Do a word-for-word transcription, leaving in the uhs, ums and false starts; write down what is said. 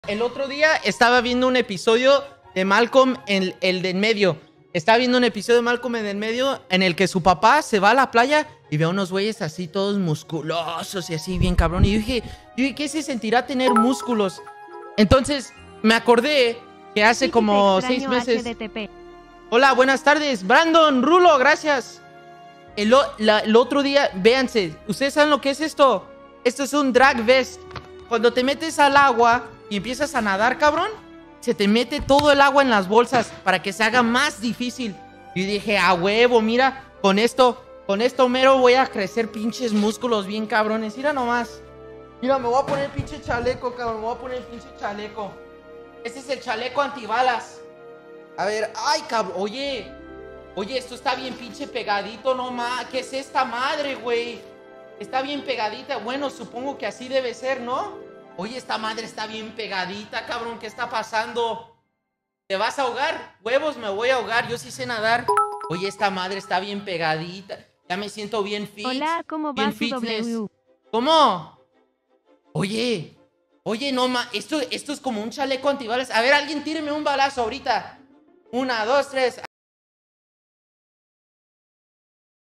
El otro día estaba viendo un episodio de Malcolm, en, el de en medio. Estaba viendo un episodio de Malcolm en el medio en el que su papá se va a la playa y ve a unos güeyes así todos musculosos y así bien cabrón. Y yo dije, yo dije, ¿qué se sentirá tener músculos? Entonces me acordé que hace Sí, como te seis extraño, meses... H D T P. Hola, buenas tardes. Brandon, Rulo, gracias. El, o- la- el otro día, véanse, ¿ustedes saben lo que es esto? Esto es un drag vest. Cuando te metes al agua y empiezas a nadar, cabrón, se te mete todo el agua en las bolsas para que se haga más difícil. Y dije, a huevo, mira, con esto, con esto mero voy a crecer pinches músculos bien cabrones. Mira nomás. Mira, me voy a poner pinche chaleco, cabrón. Me voy a poner pinche chaleco. Este es el chaleco antibalas. A ver, ay, cabrón, oye. Oye, esto está bien pinche pegadito, no ma. ¿Qué es esta madre, güey? Está bien pegadita. Bueno, supongo que así debe ser, ¿no? Oye, esta madre está bien pegadita, cabrón. ¿Qué está pasando? ¿Te vas a ahogar? Huevos, me voy a ahogar. Yo sí sé nadar. Oye, esta madre está bien pegadita. Ya me siento bien fit. Hola, ¿cómo bien va su fitness. W? ¿Cómo? Oye, oye, no ma. Esto, esto es como un chaleco antibalas. A ver, alguien tíreme un balazo ahorita. Una, dos, tres.